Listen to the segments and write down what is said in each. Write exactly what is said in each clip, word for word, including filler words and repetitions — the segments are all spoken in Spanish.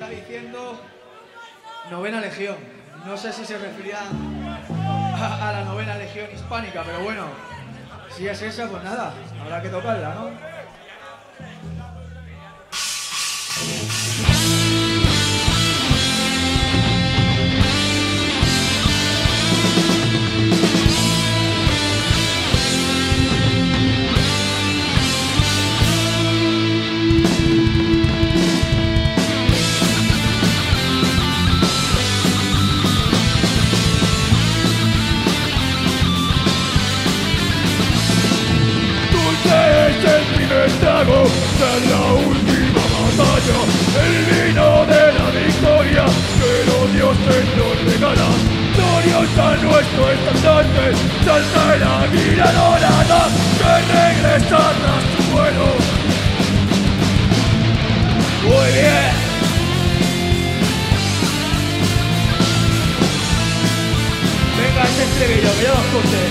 está diciendo novena legión. No sé si se refería a, a la novena legión hispánica, pero bueno, si es esa, pues nada, habrá que tocarla, ¿no? Trago de la última batalla, el vino de la victoria, pero Dios te lo regala. Gloriosa nuestro estandarte, salta el águila dorada, que regresa tras su vuelo. Muy bien. Venga, ese estribillo, que ya lo escuché.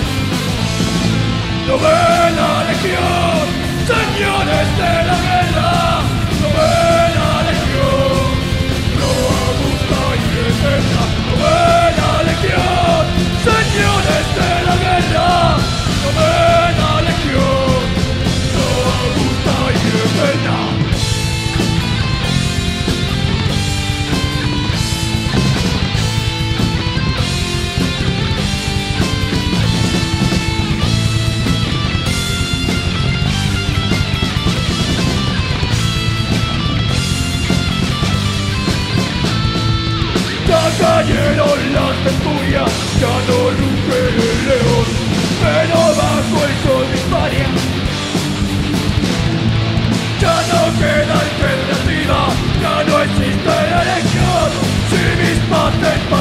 Novena legión, señores de la guerra, novena legión, robusta y eterna, novena legión, señores de la guerra, novena legión, robusta y eterna. Cayeron las centurias, ya no ruge el león, pero bajo el sol dispara. Ya no queda alternativa, ya no existe elección, si mis pates